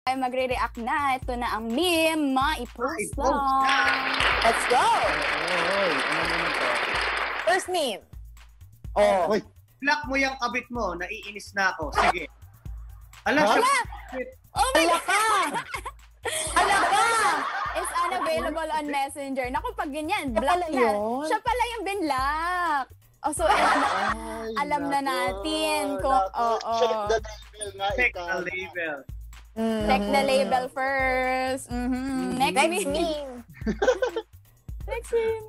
Ay, magre-react na. Ito na ang meme. Ma-i-post lang. Let's go! Oy, ano naman to? First meme. Oh. Oy, Block mo yung kabit mo. Naiinis na ako. Sige. Alam Ha? siya. Oh my Ala God! ka! Ala ka! Is unavailable on Messenger. Naku, pag ganyan, Siya block pala na. yun? Siya pala yung binlock. Oh, so, alam na natin kung, Check the label nga. Check ikaw. the label. check the label first. Next Next meme. meme. Next meme.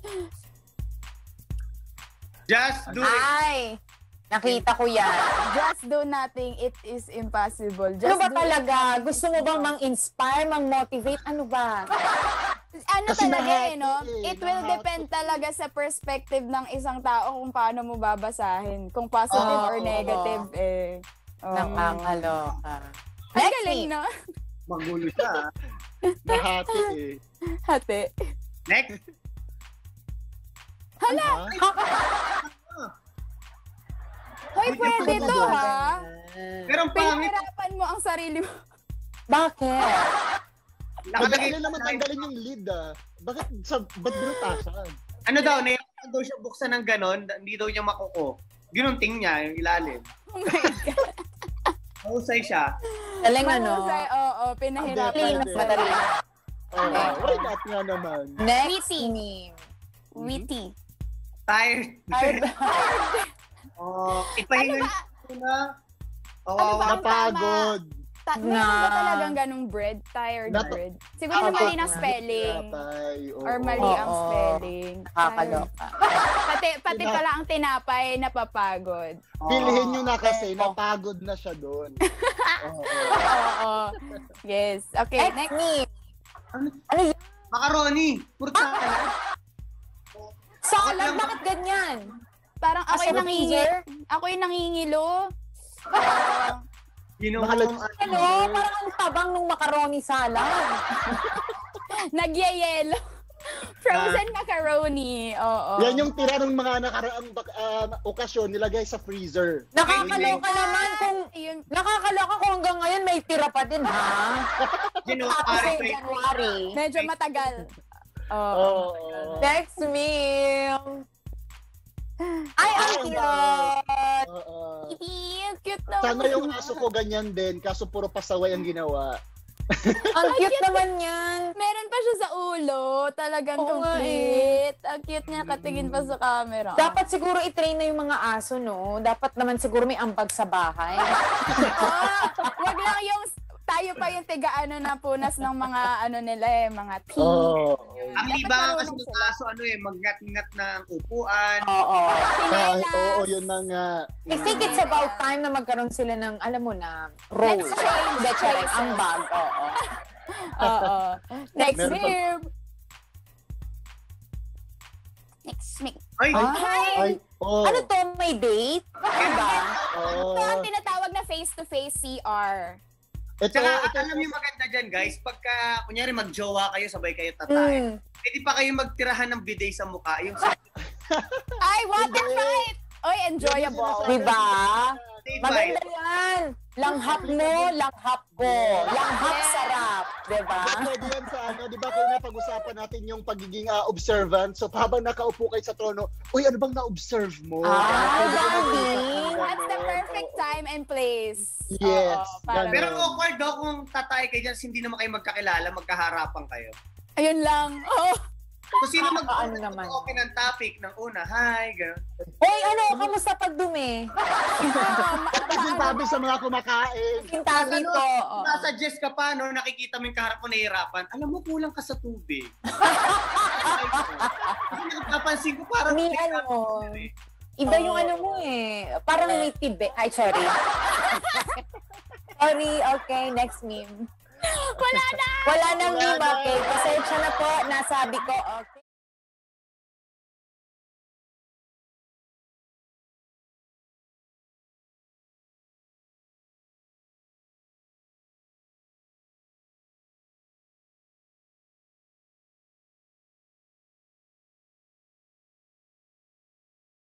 Just do it. Ay! Nakita ko yan. Just do nothing, it is impossible. Just Ano ba do talaga? Gusto mo bang mang-inspire, mang-motivate? Ano ba? Ano Kasi talaga lahat no? eh, It will lahat. depend talaga sa perspective ng isang tao kung paano mo babasahin. Kung positive or negative eh. Oo. Nakakaloka. Ang Next galing, meme. no? Magulo siya. Nahati eh. Hati. Next. Hala! Hoy, pwede to, ha? Pero ang pangit. Pinahirapan mo ang sarili mo. Bakit? Nakalagay Madali naman tanggalin yung lead ah. Ba't binutasan? Ano daw, nahirapan daw siya buksan ng ganon, hindi daw niya makuko. Ginunting niya yung ilalim. Oh my God. Mahusay siya. Galing ano? Mahusay, oo, pinahirapan Hindi, na pwede. Madali. Why not nga naman? Next Witty. meme. Witty. Tired. Ipahinga Ano ba? niyo na. Ano ba? Napagod. Meron ba talagang ganung bread? Tired bread? Siguro Napagod mali ng na. spelling. Tinapay, oo. Or mali ang Oo. spelling. Nakakaloka. Pati pala ang tinapay napapagod. Pilhin nyo na kasi, Oo. napagod na siya doon. Oo. Yes. Okay, Next next. meme. Ano yun? Macaroni. Purta ka na. Salad, bakit ganyan? Parang ako As yung a teaser? Ako yung nangingilo. Ginawa Mahalag- mong Ano? Parang ang tabang ng macaroni salad. Nagyayelo. Frozen macaroni. Oo. Yan yung tira ng mga nakaraang okasyon nilagay sa freezer. Nakakaloka naman kung Yun. nakakaloka kung hanggang ngayon may tira pa din, ha? Tapos ay January. January. Medyo matagal. Oo. Oo. Next meme. Ay, ang cute! Oo. Cute naman. Sana yung aso ko ganyan din, kaso puro pasaway ang ginawa. Ang cute naman yan. Meron pa siya sa ulo. Talagang Oo nga complete. Ang cute niya katingin pa sa camera. Dapat siguro i-train na yung mga aso, no? Dapat naman siguro may ambag sa bahay. Wag lang yung tayo pa yung tiga-ano na punas ng mga ano nila eh, mga tea. Oo. Ang Dapat libangan kasi marunong ng sila. aso, magngat-ngat ng upuan. Oo. Kahit, Chinelas. oo, yun na nga. I think it's about time na magkaroon sila ng, alam mo na, role. Let's change Hindi, charing, places. ambag. Oo. Oo. Next Meron pa- meme. Next meme. Ay, Ay, oo. Ano to? May date? Ano ba? Oo. Ito ang tinatawag na face-to-face CR. Ito, tsaka ito, alam niyo maganda dyan guys, pagka kunyari magjowa kayo, sabay kayo tatae. Pwede pa kayo magtirahan ng bidet sa mukha. Yung Ay, water fight! Oy, enjoyable. Diba? safe Maganda fight. yan. Langhap mo, langhap ko. Langhap sarap. Diba? pwede yan sa ano, di ba kayo na pag-usapan natin yung pagiging observant. So habang nakaupo kayo sa trono, uy, ano bang na-observe mo? Ah, Pwede kayo Bobby. mag-usap. That's the perfect time and place. Yes, Oo, para- ganun. Pero awkward daw kung tatay kayo dyan, hindi naman kayo magkakilala, magkaharapan kayo. Ayun lang. Oh. So sino Ano naman? mag-open ng topic ng una? Hi, gano'n. Hoy, ano? Kamusta pagdumi? Pasintabi sa mga kumakain. Sintabi ko. Oo. Nasa-suggest ka pa, no? Nakikita mo yung kaharap mo nahihirapan. Alam mo, kulang ka sa tubig. Kasi nakapansin ko parang... May ano, iba yung ano mo eh. Parang may tibe. Ay, sorry. Sorry, okay. Next meme. Wala na! Wala nang Wala meme, na. okay. Pasensya na po. Nasabi ko, okay.